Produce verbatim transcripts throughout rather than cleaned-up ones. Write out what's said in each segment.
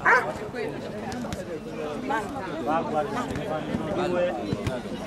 Va, guarda, se ne fanno due.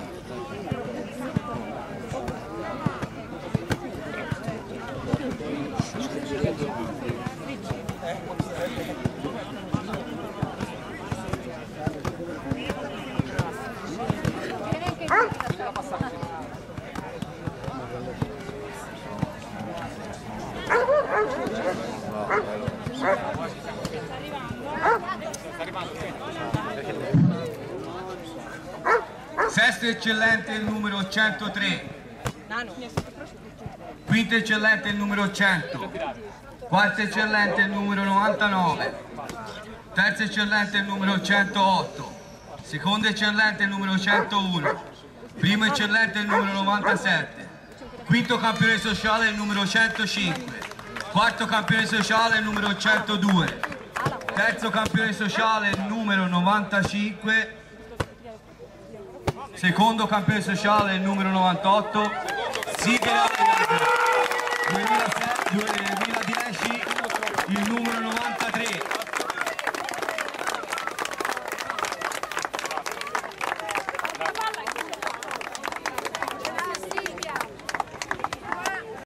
Sesto eccellente il numero centotré, quinto eccellente il numero cento, quarto eccellente il numero novantanove, terzo eccellente il numero centootto, secondo eccellente il numero centouno, primo eccellente il numero novantasette, quinto campione sociale il numero centocinque, quarto campione sociale il numero centodue, terzo campione sociale il numero novantacinque, secondo campione sociale il numero novantotto, Sigla duemiladieci il numero novanta.